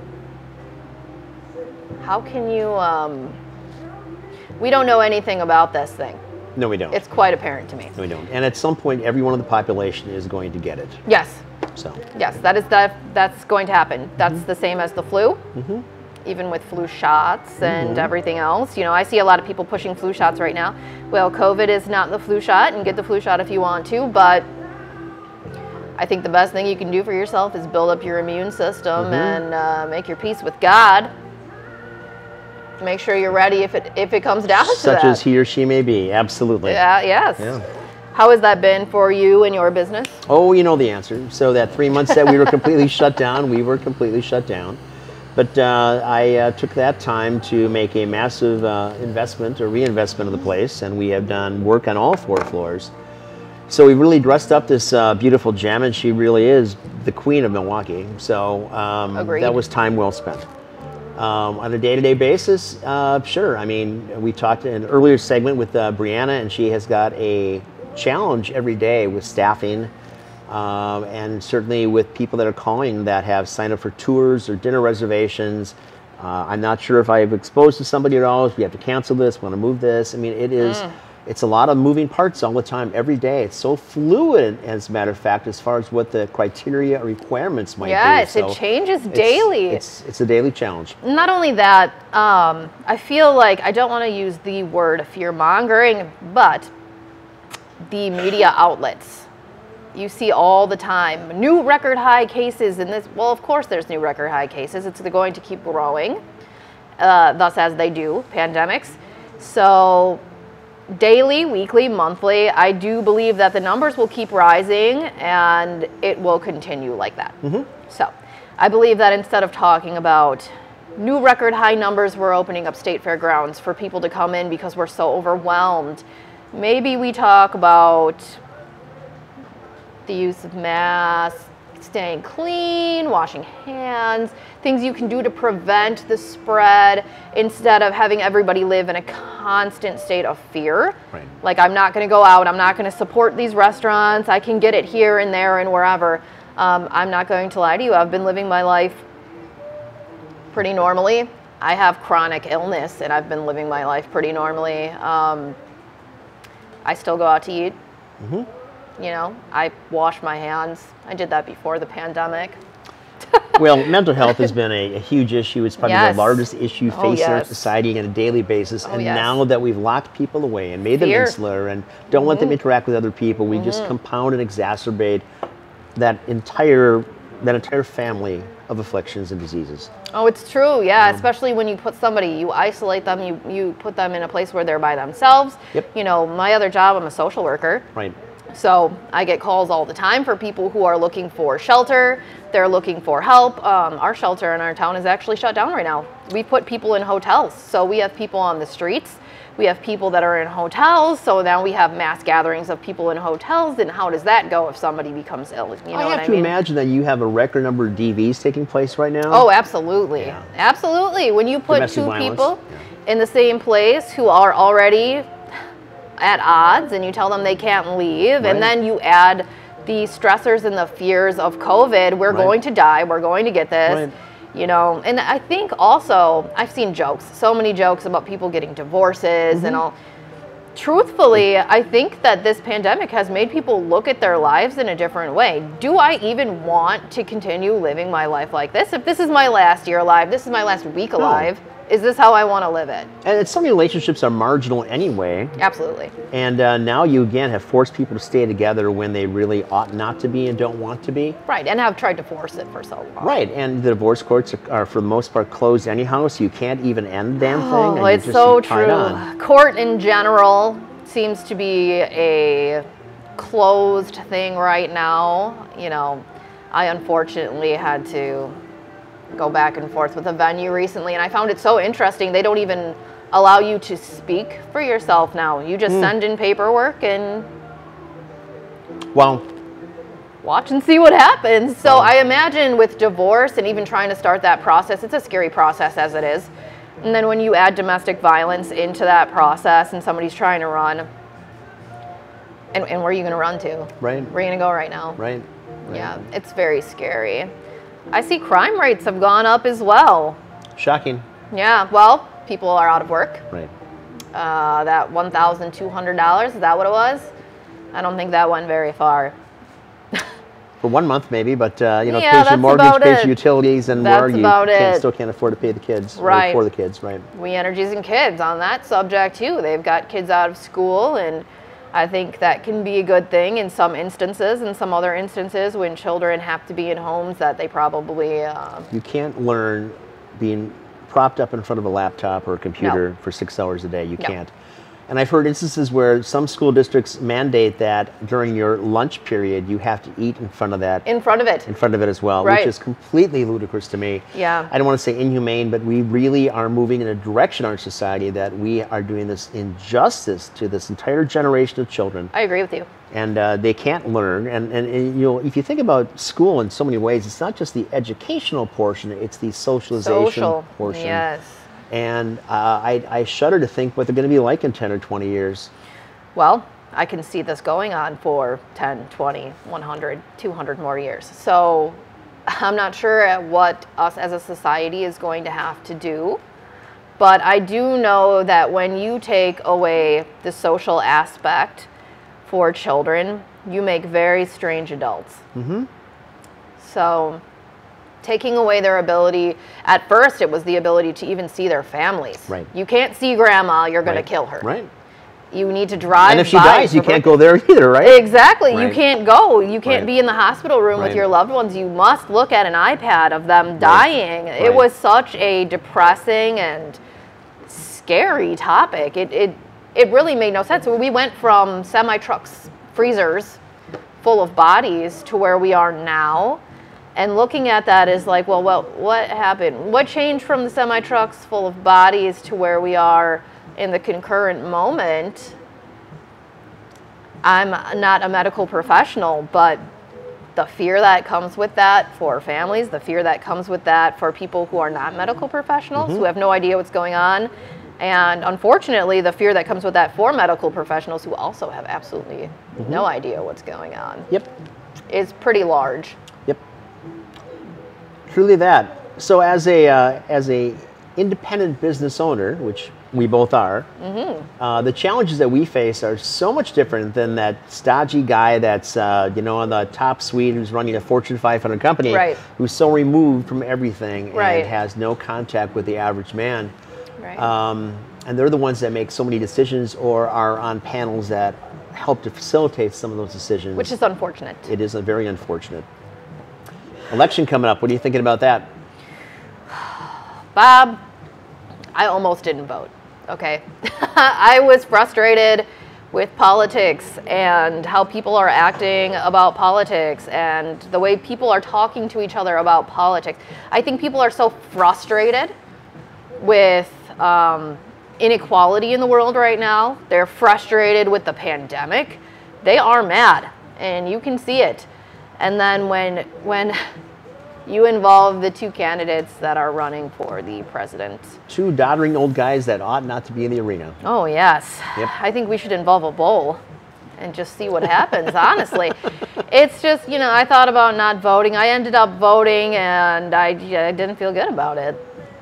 how can you, um, we don't know anything about this thing. No, we don't. It's quite apparent to me. No, we don't. And at some point, everyone in the population is going to get it. Yes. So. Yes, that is that. That's going to happen. That's mm-hmm. the same as the flu. Mm-hmm. Even with flu shots and mm-hmm. everything else. You know, I see a lot of people pushing flu shots right now. Well, COVID is not the flu shot, and get the flu shot if you want to, but I think the best thing you can do for yourself is build up your immune system mm-hmm. and uh, make your peace with God. Make sure you're ready if it if it comes down to that. Such as he or she may be, absolutely. Yeah, yes. Yeah. How has that been for you and your business? Oh, you know the answer. So that three months that we were completely shut down, we were completely shut down. But uh, I uh, took that time to make a massive uh, investment or reinvestment of the place, and we have done work on all four floors. So we really dressed up this uh, beautiful gem, and she really is the queen of Milwaukee. So um, that was time well spent. Um, on a day-to-day basis, uh, sure. I mean, we talked in an earlier segment with uh, Brianna, and she has got a challenge every day with staffing, um, and certainly with people that are calling that have signed up for tours or dinner reservations. Uh, I'm not sure if I've exposed to somebody at all. If we have to cancel this, we want to move this. I mean, it is. Mm. It's a lot of moving parts all the time, every day. It's so fluid, as a matter of fact, as far as what the criteria or requirements might yes, be. Yes, so it changes daily. It's, it's, it's a daily challenge. Not only that, um, I feel like, I don't want to use the word fear-mongering, but the media outlets, you see all the time, new record high cases in this. Well, of course there's new record high cases. It's going to keep growing, uh, thus as they do, pandemics. So daily, weekly, monthly, I do believe that the numbers will keep rising and it will continue like that. Mm-hmm. So I believe that instead of talking about new record high numbers, we're opening up state fairgrounds for people to come in because we're so overwhelmed, maybe we talk about the use of masks, staying clean, washing hands, things you can do to prevent the spread instead of having everybody live in a constant state of fear. Right. Like, I'm not going to go out, I'm not going to support these restaurants, I can get it here and there and wherever. Um, I'm not going to lie to you, I've been living my life pretty normally. I have chronic illness and I've been living my life pretty normally. Um, I still go out to eat. Mm-hmm. You know, I wash my hands. I did that before the pandemic. Well, mental health has been a, a huge issue. It's probably yes. the largest issue oh, facing yes. our society on a daily basis. Oh, and yes. now that we've locked people away and made Fear. them insular and don't mm-hmm. let them interact with other people, we mm-hmm. just compound and exacerbate that entire that entire family of afflictions and diseases. Oh, it's true, yeah, um, especially when you put somebody, you isolate them, you, you put them in a place where they're by themselves. Yep. You know, my other job, I'm a social worker. Right. So I get calls all the time for people who are looking for shelter. They're looking for help. Um, our shelter in our town is actually shut down right now. We put people in hotels. So we have people on the streets. We have people that are in hotels. So now we have mass gatherings of people in hotels. And how does that go if somebody becomes ill? You know I what have I to mean? imagine that you have a record number of D Vs taking place right now. Oh, absolutely. Yeah. Absolutely. When you put Domestic two violence. people Yeah. in the same place who are already at odds and you tell them they can't leave, Right. and then you add the stressors and the fears of COVID, we're Right. going to die, we're going to get this, Right. you know. And I think also, I've seen jokes, so many jokes about people getting divorces Mm-hmm. and all. Truthfully, I think that this pandemic has made people look at their lives in a different way. Do I even want to continue living my life like this? If this is my last year alive, this is my last week alive, is this how I want to live it? And some relationships are marginal anyway. Absolutely. And uh, now you again have forced people to stay together when they really ought not to be and don't want to be. Right, and have tried to force it for so long. Right, and the divorce courts are, are for the most part closed anyhow, so you can't even end the damn thing. Oh, and you're it's just so tied true. on. Court in general seems to be a closed thing right now. You know, I unfortunately had to go back and forth with a venue recently, and I found it so interesting. They don't even allow you to speak for yourself now. You just Mm. send in paperwork and Well, watch and see what happens. So Wow. I imagine with divorce and even trying to start that process, it's a scary process as it is. And then when you add domestic violence into that process and somebody's trying to run, and, and where are you going to run to? right, Where are you going to go right now? right, right. Yeah, it's very scary. I see crime rates have gone up as well. Shocking. Yeah, well, people are out of work. Right. Uh, that one thousand two hundred dollars, is that what it was? I don't think that went very far. For one month maybe, but uh, you know, Yeah, pays your that's mortgage, about pays it. your utilities, and That's more. You about can't, it. still can't afford to pay the kids. or Right. for the kids, right. We Energies and Kids on that subject too. They've got kids out of school, and I think that can be a good thing in some instances. In some other instances, when children have to be in homes that they probably uh, You can't learn being propped up in front of a laptop or a computer for six hours a day. You No. can't. And I've heard instances where some school districts mandate that during your lunch period you have to eat in front of that, in front of it. in front of it as well, Right. which is completely ludicrous to me. Yeah. I don't want to say inhumane, but we really are moving in a direction in our society that we are doing this injustice to this entire generation of children. I agree with you. And uh, they can't learn. And, and, and you know, if you think about school in so many ways, it's not just the educational portion; it's the socialization Social. portion. Yes. And uh, I, I shudder to think what they're going to be like in ten or twenty years. Well, I can see this going on for ten, twenty, one hundred, two hundred more years. So I'm not sure what us as a society is going to have to do. But I do know that when you take away the social aspect for children, you make very strange adults. Mm-hmm. So taking away their ability, at first it was the ability to even see their families. Right. You can't see grandma, you're going Right. to kill her. Right. You need to drive And if she by dies, you for can't birth- go there either, right? Exactly. You Right. can't go. You can't Right. be in the hospital room Right. with your loved ones. You must look at an iPad of them dying. It Right. was such a depressing and scary topic. It, it, it really made no sense. We went from semi-trucks, freezers full of bodies to where we are now. And looking at that is like, well, what, what happened? What changed from the semi-trucks full of bodies to where we are in the concurrent moment? I'm not a medical professional, but the fear that comes with that for families, the fear that comes with that for people who are not medical professionals, who have no idea what's going on, and unfortunately, the fear that comes with that for medical professionals who also have absolutely no idea what's going on, Yep. is pretty large. Yep. Truly that. So as a uh, as a independent business owner, which we both are, Mm-hmm. uh, the challenges that we face are so much different than that stodgy guy that's uh, you know on the top suite who's running a Fortune five hundred company, Right. who's so removed from everything Right. and has no contact with the average man. Right. Um, and they're the ones that make so many decisions or are on panels that help to facilitate some of those decisions. Which is unfortunate. It is a very unfortunate. Election coming up. What are you thinking about that? Bob, I almost didn't vote, okay? I was frustrated with politics and how people are acting about politics and the way people are talking to each other about politics. I think people are so frustrated with um, inequality in the world right now. They're frustrated with the pandemic. They are mad, and you can see it. And then when when you involve the two candidates that are running for the president. Two doddering old guys that ought not to be in the arena. Oh, yes. Yep. I think we should involve a bowl and just see what happens, honestly. It's just, you know, I thought about not voting. I ended up voting, and I, I didn't feel good about it.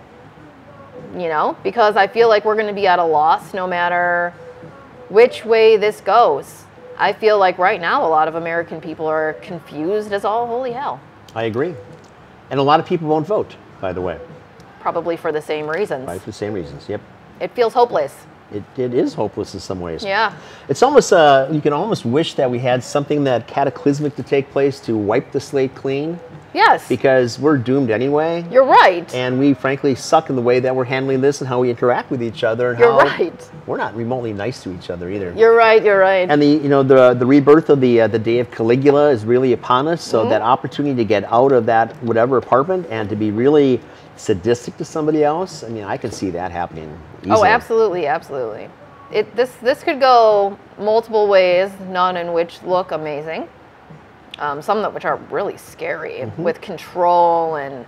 You know, because I feel like we're going to be at a loss no matter which way this goes. I feel like right now a lot of American people are confused as all holy hell. I agree. And a lot of people won't vote, by the way. Probably for the same reasons. Right, for the same reasons, yep. It feels hopeless. It, it is hopeless in some ways. Yeah. It's almost, uh, you can almost wish that we had something that cataclysmic to take place to wipe the slate clean. Yes. Because we're doomed anyway. You're right. And we frankly suck in the way that we're handling this and how we interact with each other. And You're how right. We're not remotely nice to each other either. You're right, you're right. And the you know the the rebirth of the uh, the day of Caligula is really upon us. So Mm-hmm. that opportunity to get out of that whatever apartment and to be really sadistic to somebody else. I mean, I can see that happening easily. Oh, absolutely, absolutely. It this this could go multiple ways, none in which look amazing. Um, some that which are really scary Mm-hmm. with control and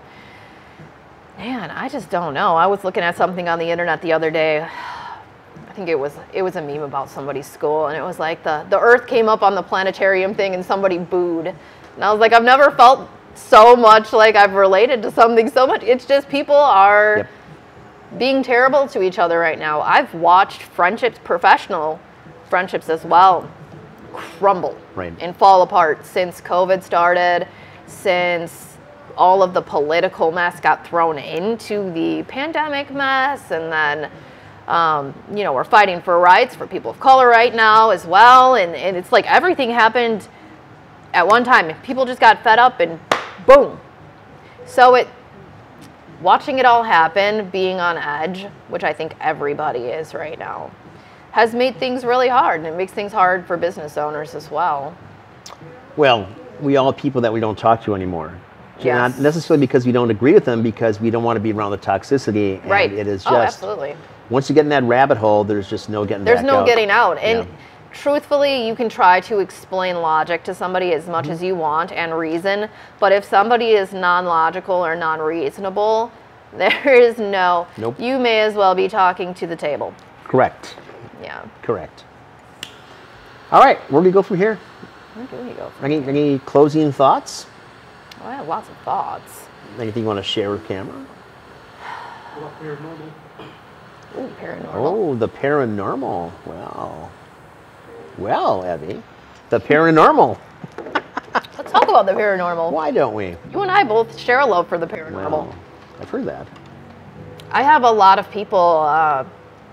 man, I just don't know. I was looking at something on the internet the other day. I think it was it was a meme about somebody's school, and it was like the the Earth came up on the planetarium thing, and somebody booed, and I was like, I've never felt so much like I've related to something so much. It's just people are Yep. being terrible to each other right now. I've watched friendships, professional friendships as well, crumble Right. and fall apart since COVID started, since all of the political mess got thrown into the pandemic mess, and then um, you know, we're fighting for rights for people of color right now as well, and, and it's like everything happened at one time. People just got fed up and boom. So it, watching it all happen, being on edge, which I think everybody is right now, has made things really hard, and it makes things hard for business owners as well. Well, we all have people that we don't talk to anymore. Yes. Not necessarily because we don't agree with them, because we don't want to be around the toxicity. And Right. it is Oh, just, absolutely. once you get in that rabbit hole, there's just no getting There's back no out. getting out. And Yeah. truthfully, you can try to explain logic to somebody as much as you want and reason, but if somebody is non-logical or non-reasonable, there is no, Nope. you may as well be talking to the table. Correct. Yeah. Correct. All right, where do we go from here? Where do we go from Any, any closing thoughts? Oh, I have lots of thoughts. Anything you want to share with camera? Ooh, paranormal. Oh, the paranormal. Well, well, Evie, the paranormal. Let's talk about the paranormal. Why don't we? You and I both share a love for the paranormal. Well, I've heard that. I have a lot of people. Uh,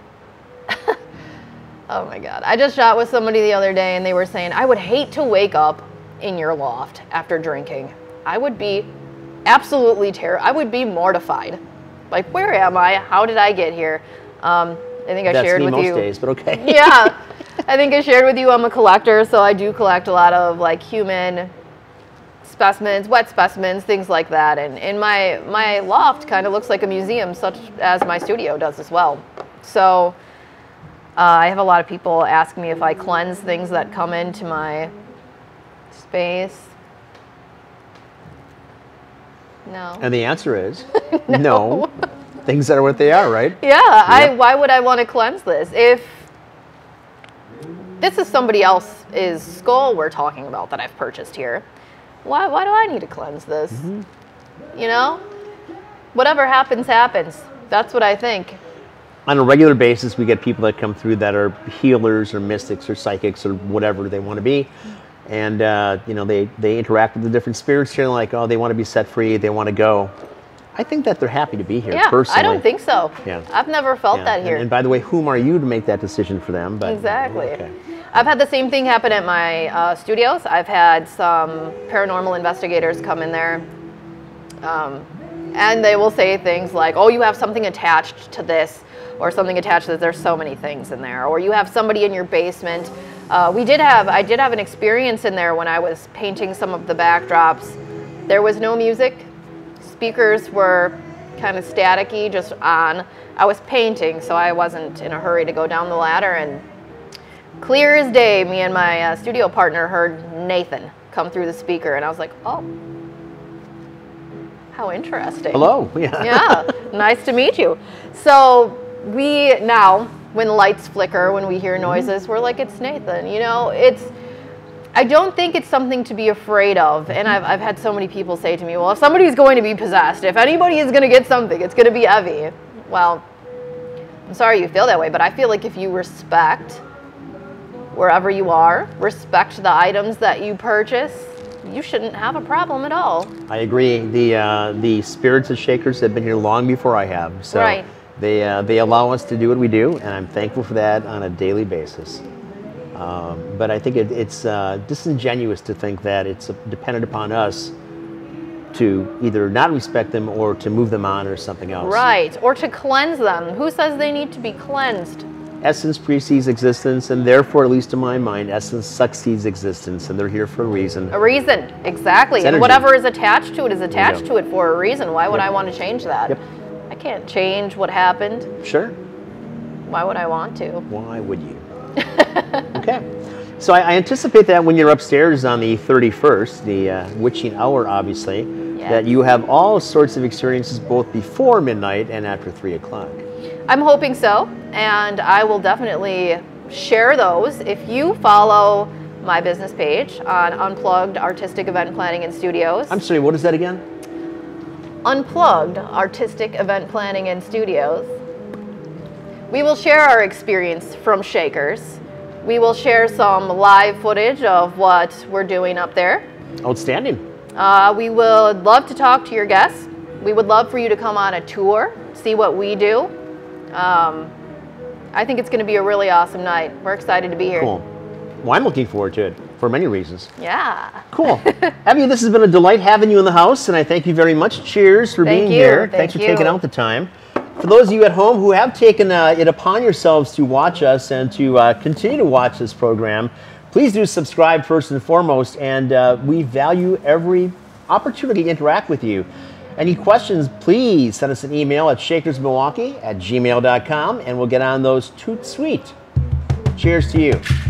oh my God. I just shot with somebody the other day, and they were saying, I would hate to wake up in your loft after drinking. I would be absolutely terrified. I would be mortified. Like, where am I? How did I get here? Um, I think I That's shared me with most you. days, but okay. Yeah. I think I shared with you I'm a collector, so I do collect a lot of like human specimens, wet specimens, things like that. And, and my, my loft kind of looks like a museum, such as my studio does as well. So uh, I have a lot of people ask me if I cleanse things that come into my space. No. And the answer is no. no. Things that are what they are, right? Yeah, I, why would I want to cleanse this? If this is somebody else's skull we're talking about that I've purchased here, why, why do I need to cleanse this? Mm-hmm. You know? Whatever happens, happens. That's what I think. On a regular basis, we get people that come through that are healers or mystics or psychics or whatever they want to be. And, uh, you know, they, they interact with the different spirits here, like, oh, they want to be set free, they want to go. I think that they're happy to be here, yeah, personally. I don't think so. Yeah. I've never felt Yeah. that here. And, and by the way, whom are you to make that decision for them? But, exactly. Okay. I've had the same thing happen at my uh, studios. I've had some paranormal investigators come in there, um, and they will say things like, oh, you have something attached to this or something attached that there's so many things in there, or you have somebody in your basement. Uh, we did have, I did have an experience in there when I was painting some of the backdrops. There was no music. Speakers were kind of staticky, just on. I was painting, so I wasn't in a hurry to go down the ladder, and clear as day, me and my uh, studio partner heard Nathan come through the speaker, and I was like, oh, how interesting. Hello. Yeah. Yeah, nice to meet you. So we now, when the lights flicker, when we hear noises, we're like, it's Nathan. You know, it's, I don't think it's something to be afraid of. And I've, I've had so many people say to me, well, if somebody's going to be possessed, if anybody is going to get something, it's going to be Evie. Well, I'm sorry you feel that way, but I feel like if you respect wherever you are, respect the items that you purchase, you shouldn't have a problem at all. I agree. The uh, the spirits of Shakers have been here long before I have. So right. they, uh, they allow us to do what we do, and I'm thankful for that on a daily basis. Um, but I think it, it's uh, disingenuous to think that it's dependent upon us to either not respect them or to move them on or something else. Right, or to cleanse them. Who says they need to be cleansed? Essence precedes existence, and therefore, at least in my mind, essence succeeds existence, and they're here for a reason. A reason, exactly. And whatever is attached to it is attached Yep. to it for a reason. Why would Yep. I want to change that? Yep. I can't change what happened. Sure. Why would I want to? Why would you? Okay. So I, I anticipate that when you're upstairs on the thirty-first, the uh, witching hour, obviously, Yes. that you have all sorts of experiences both before midnight and after three o'clock. I'm hoping so, and I will definitely share those. If you follow my business page on Unplugged Artistic Event Planning and Studios. I'm sorry, what is that again? Unplugged Artistic Event Planning and Studios. We will share our experience from Shakers. We will share some live footage of what we're doing up there. Outstanding. Uh, we would love to talk to your guests. We would love for you to come on a tour, see what we do. Um, I think it's going to be a really awesome night. We're excited to be here. Cool. Well, I'm looking forward to it for many reasons. Yeah. Cool. Evie, this has been a delight having you in the house, and I thank you very much. Cheers for Thank being you. here. Thank Thanks for you. taking out the time. For those of you at home who have taken uh, it upon yourselves to watch us and to uh, continue to watch this program, please do subscribe first and foremost, and uh, we value every opportunity to interact with you. Any questions, please send us an email at shakers milwaukee at gmail dot com, and we'll get on those toot sweet. Cheers to you.